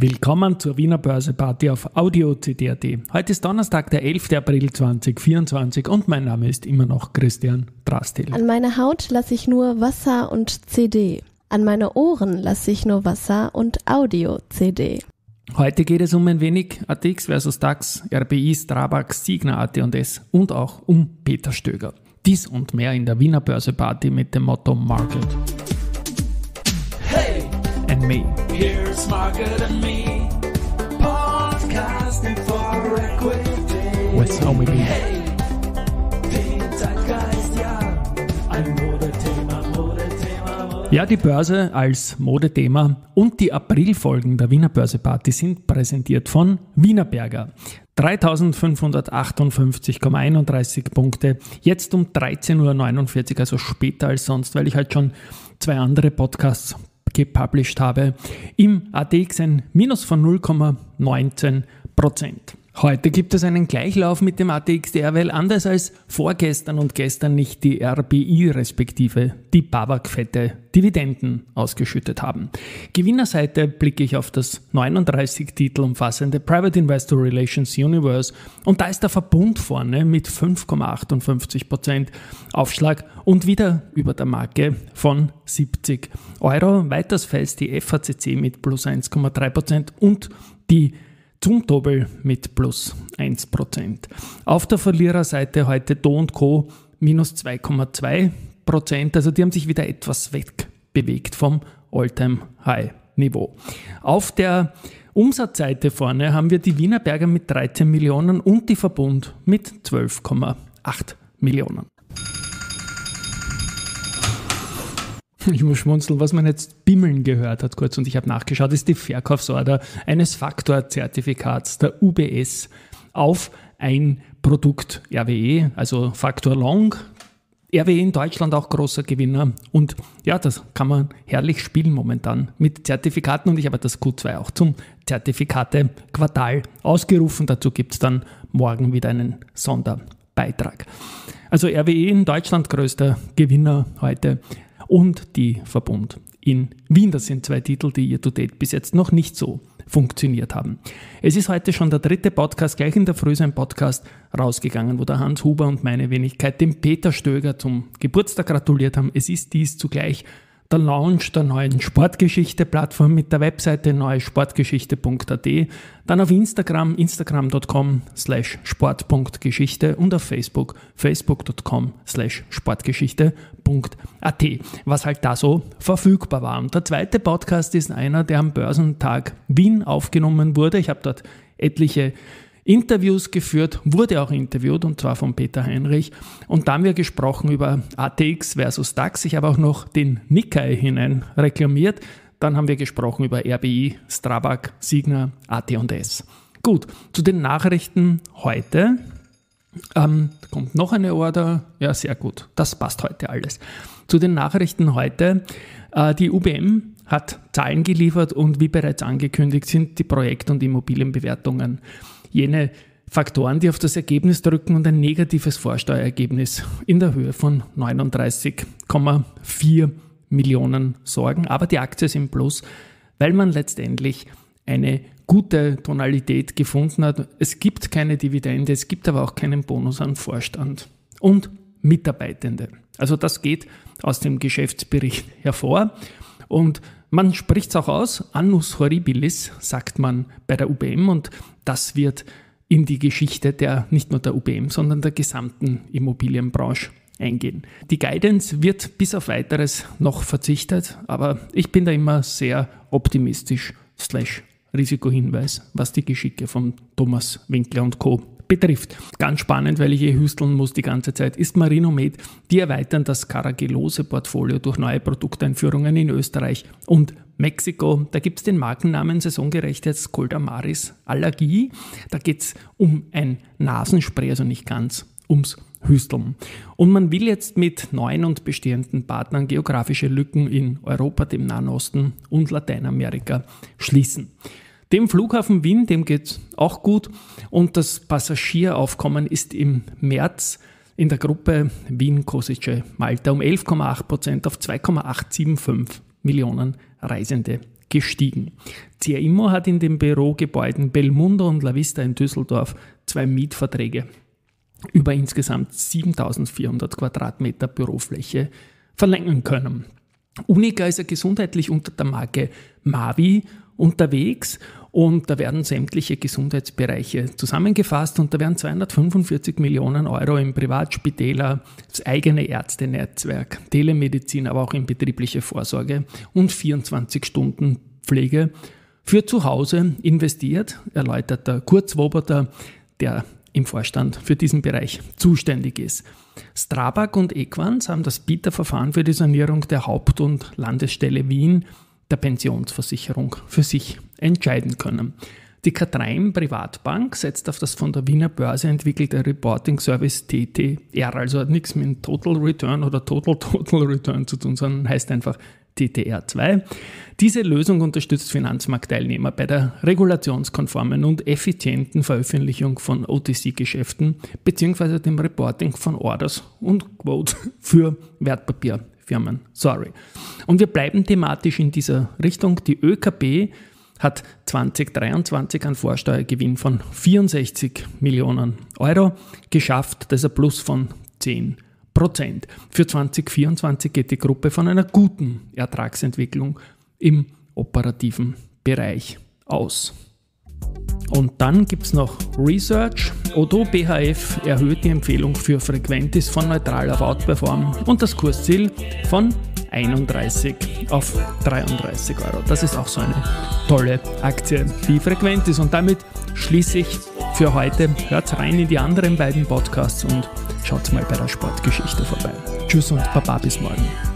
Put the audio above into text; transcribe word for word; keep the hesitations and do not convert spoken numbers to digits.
Willkommen zur Wiener Börse-Party auf Audio C D punkt A T. Heute ist Donnerstag, der elfter April zweitausendvierundzwanzig und mein Name ist immer noch Christian Drastil. An meine Haut lasse ich nur Wasser und C D. An meine Ohren lasse ich nur Wasser und Audio-C D. Heute geht es um ein wenig A T X versus DAX, R B I, Strabag, Signa, A T und S und auch um Peter Stöger. Dies und mehr in der Wiener Börse-Party mit dem Motto Market Hey, and Me. here's Market and Me, podcasting for equity. With how we be. Hey, den Zeitgeist, ja, ein Modethema, Modethema, Modethema. Ja, die Börse als Modethema und die Aprilfolgen der Wiener Börse-Party sind präsentiert von Wienerberger. dreitausendfünfhundertachtundfünfzig Komma einunddreißig Punkte, jetzt um dreizehn Uhr neunundvierzig, also später als sonst, weil ich halt schon zwei andere Podcasts gepublished habe. Im A T X ein Minus von null Komma neunzehn Prozent. Heute gibt es einen Gleichlauf mit dem A T X D R, weil anders als vorgestern und gestern nicht die R B I respektive die BAWAG fette Dividenden ausgeschüttet haben. Gewinnerseite blicke ich auf das neununddreißig Titel umfassende Private Investor Relations Universe und da ist der Verbund vorne mit fünf Komma achtundfünfzig Prozent Aufschlag und wieder über der Marke von siebzig Euro. Weiters fällt die F A C C mit plus eins Komma drei Prozent und die Zumtobel mit plus eins Prozent. Auf der Verliererseite heute Do und Co. minus zwei Komma zwei Prozent, also die haben sich wieder etwas wegbewegt vom All-Time-High-Niveau. Auf der Umsatzseite vorne haben wir die Wienerberger mit dreizehn Millionen und die Verbund mit zwölf Komma acht Millionen. Ich muss schmunzeln, was man jetzt bimmeln gehört hat kurz und ich habe nachgeschaut, ist die Verkaufsorder eines Faktor-Zertifikats der U B S auf ein Produkt R W E, also Faktor Long. R W E in Deutschland auch großer Gewinner und ja, das kann man herrlich spielen momentan mit Zertifikaten und ich habe das Q zwei auch zum Zertifikate-Quartal ausgerufen. Dazu gibt es dann morgen wieder einen Sonderbeitrag. Also R W E in Deutschland größter Gewinner heute. Und die Verbund in Wien. Das sind zwei Titel, die year to date bis jetzt noch nicht so funktioniert haben. Es ist heute schon der dritte Podcast, gleich in der Früh ein Podcast rausgegangen, wo der Hans Huber und meine Wenigkeit dem Peter Stöger zum Geburtstag gratuliert haben. Es ist dies zugleich der Launch der neuen Sportgeschichte-Plattform mit der Webseite neuesportgeschichte punkt A T, dann auf Instagram, instagram punkt com slash sport punkt geschichte und auf Facebook, facebook punkt com slash sportgeschichte punkt A T, was halt da so verfügbar war. Und der zweite Podcast ist einer, der am Börsentag Wien aufgenommen wurde. Ich habe dort etliche Interviews geführt, wurde auch interviewt und zwar von Peter Heinrich und da haben wir gesprochen über A T X versus DAX. Ich habe auch noch den Nikkei hinein reklamiert. Dann haben wir gesprochen über R B I, Strabag, Signa, A T und S. Gut, zu den Nachrichten heute. Ähm, da kommt noch eine Order. Ja, sehr gut. Das passt heute alles. Zu den Nachrichten heute. Äh, die U B M hat Zahlen geliefert und wie bereits angekündigt sind die Projekt- und Immobilienbewertungen jene Faktoren, die auf das Ergebnis drücken und ein negatives Vorsteuerergebnis in der Höhe von neununddreißig Komma vier Millionen sorgen. Aber die Aktie ist im Plus, weil man letztendlich eine gute Tonalität gefunden hat. Es gibt keine Dividende, es gibt aber auch keinen Bonus an Vorstand und Mitarbeitende. Also das geht aus dem Geschäftsbericht hervor und man spricht es auch aus, annus horribilis, sagt man bei der U B M und das wird in die Geschichte der, nicht nur der U B M, sondern der gesamten Immobilienbranche eingehen. Die Guidance wird bis auf Weiteres noch verzichtet, aber ich bin da immer sehr optimistisch slash Risikohinweis, was die Geschicke von Thomas Winkler und Co. betrifft. Ganz spannend, weil ich hier hüsteln muss die ganze Zeit, ist Marinomed. Die erweitern das Carragelose-Portfolio durch neue Produkteinführungen in Österreich und Mexiko. Da gibt es den Markennamen saisongerecht jetzt Coldamaris Allergie. Da geht es um ein Nasenspray, also nicht ganz ums Hüsteln. Und man will jetzt mit neuen und bestehenden Partnern geografische Lücken in Europa, dem Nahen Osten und Lateinamerika schließen. Dem Flughafen Wien, dem geht es auch gut und das Passagieraufkommen ist im März in der Gruppe Wien-Košice Malta um elf Komma acht Prozent auf zwei Komma acht sieben fünf Millionen Reisende gestiegen. C R Immo hat in den Bürogebäuden Belmundo und La Vista in Düsseldorf zwei Mietverträge über insgesamt siebentausendvierhundert Quadratmeter Bürofläche verlängern können. Unica ist ja gesundheitlich unter der Marke Mavi unterwegs und da werden sämtliche Gesundheitsbereiche zusammengefasst und da werden zweihundertfünfundvierzig Millionen Euro in Privatspitäler, das eigene Ärztenetzwerk, Telemedizin, aber auch in betriebliche Vorsorge und vierundzwanzig Stunden Pflege für zu Hause investiert, erläutert der Kurt Swoboda, der im Vorstand für diesen Bereich zuständig ist. Strabag und Equans haben das Bieterverfahren für die Sanierung der Haupt- und Landesstelle Wien der Pensionsversicherung für sich entscheiden können. Die Kathrein Privatbank setzt auf das von der Wiener Börse entwickelte Reporting Service T T R, also hat nichts mit Total Return oder Total Total Return zu tun, sondern heißt einfach T T R zwei. Diese Lösung unterstützt Finanzmarktteilnehmer bei der regulationskonformen und effizienten Veröffentlichung von O T C-Geschäften bzw. dem Reporting von Orders und Quotes für Wertpapierfirmen. Sorry. Und wir bleiben thematisch in dieser Richtung. Die ÖKB hat zwanzig dreiundzwanzig einen Vorsteuergewinn von vierundsechzig Millionen Euro geschafft. Das ist ein Plus von zehn Prozent. Für zwanzig vierundzwanzig geht die Gruppe von einer guten Ertragsentwicklung im operativen Bereich aus. Und dann gibt es noch Research. Odoo B H F erhöht die Empfehlung für Frequentis von neutral auf Outperform und das Kursziel von einunddreißig auf dreiunddreißig Euro. Das ist auch so eine tolle Aktie, die Frequentis. Und damit schließe ich für heute. Hört rein in die anderen beiden Podcasts und schaut mal bei der Sportgeschichte vorbei. Tschüss und Baba, bis morgen.